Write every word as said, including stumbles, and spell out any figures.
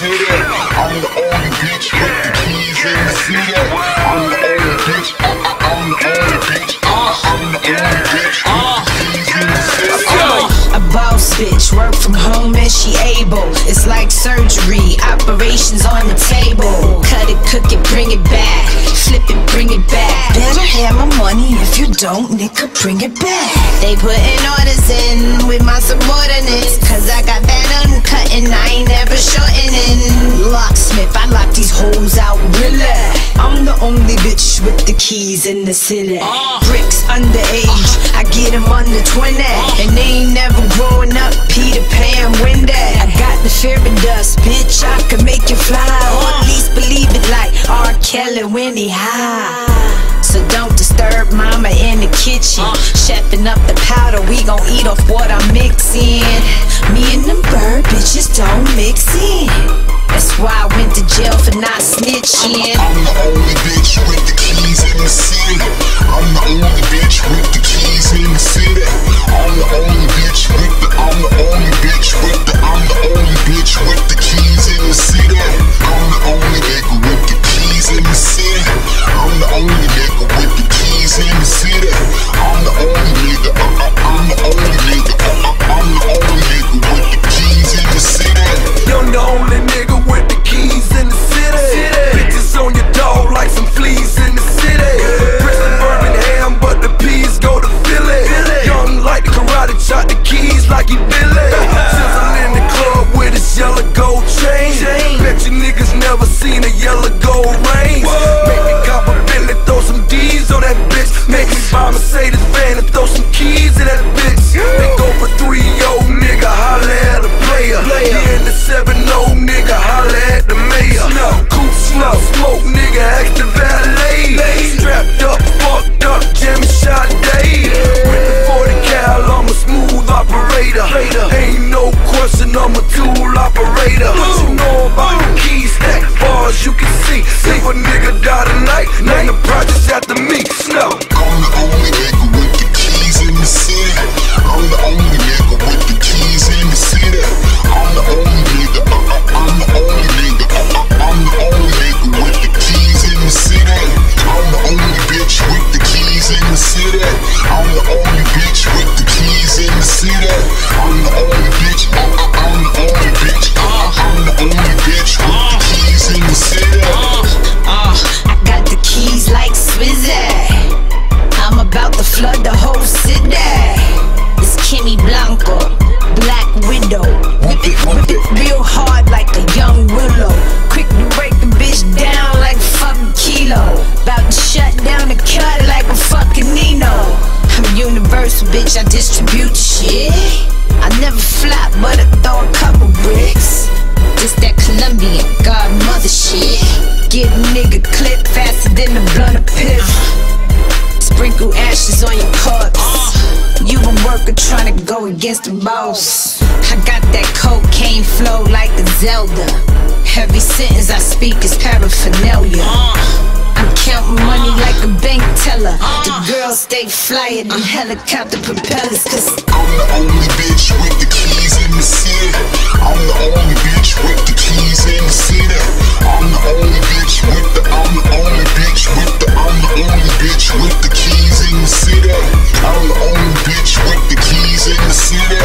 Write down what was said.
city. I'm the only bitch with the keys in the city. I'm the only bitch. I'm the only bitch. I'm the only bitch with the keys in the city. A boss bitch, work from home and she able. It's like surgery, operations on the table. Cut it, cook it, bring it back. Flip it, bring it back. Better have my money, if you don't, nigga, bring it back. They putting orders in with my subordinates, cause I got bad uncutting, I ain't never shortening. Locksmith, I lock these hoes out, really. I'm the only bitch with the keys in the city. Bricks underage, I get them under twenty, and they ain't never growing up, Peter Pan, Wendy. I got the fairy dust, bitch, I can make you fly, or at least believe it like R. Kelly when he high. So don't disturb mama in the kitchen, chefing up the powder, we gon' eat off what I'm mixing. Me and them bird bitches don't mix in, that's why I went to jail for not snitching. I'm the only bitch with the keys in the city. I'm the only bitch with the keys in the city. I'm the only bitch with the, I'm the only bitch with the, I'm the only bitch with the keys in the city. I'm the only nigga with the keys in the city. I'm the only nigga with the keys in the city. I'm the only nigga, uh, uh, I'm the only nigga, uh, uh, I'm the only nigga with the keys in the city. You're the only nigga with the keys in the city. Bitches on your dog like some fleas in the city. Bricks in Birmingham, but the peas go to Philly. Young like the karate, shot the keys like he Billy. Sizzle in the club with his yellow gold chain. Bet you niggas never seen a yellow gold range. Make me cop a Bentley, throw some D's on that bitch. Make me buy a Mercedes van and throw some keys in that bitch. They go for three oh, nigga, holla at a player. Yeah, in the seven oh, nigga, holla at the mayor. Coop snuff, smoke, nigga, ask the valet. Strapped up, fucked up, Jimmy Sade. With the forty cal, I'm a smooth operator. Ain't no question, I'm a tool operator. What you know about the keys, stack bars, you can see. Leave a nigga die tonight, name the projects after me. Snow. I'm the only nigga with the keys in the city. I'm the only nigga with the keys in the city. I'm the only nigga, uh, uh, I'm the only nigga, uh, uh, I'm the only nigga with the keys in the city. I'm the only bitch with the keys in the city. I'm the only bitch with the keys in the city. I'm the only bitch, uh, uh, I'm the only bitch, uh, uh, I'm the only bitch with the keys in the city. Uh, I got the keys like Swizzy, I'm about to flood the whole city. It's Kimmy Blanco, Black Widow. Whip it, whip it real hard like a young willow. Quick to break the bitch down like a fucking kilo. About to shut down the cut like a fucking Nino. I'm universal, bitch, I distribute shit. I never flop, but I throw a couple bricks. This that Colombian godmother shit. Get a nigga clip faster than the blunt of piff. Sprinkle ashes on your corpse. You a worker trying to go against the boss. I got that cocaine flow like a Zelda. Every sentence I speak is paraphernalia. I'm counting money like a bank teller. The girls stay flyer than helicopter propellers. Cause I'm the only bitch with the keys in the city. I'm the only bitch with the keys in the city. I'm the only bitch with the, I'm the only bitch with the, I'm the only bitch with the keys in the city. I'm the only bitch with the keys in the city.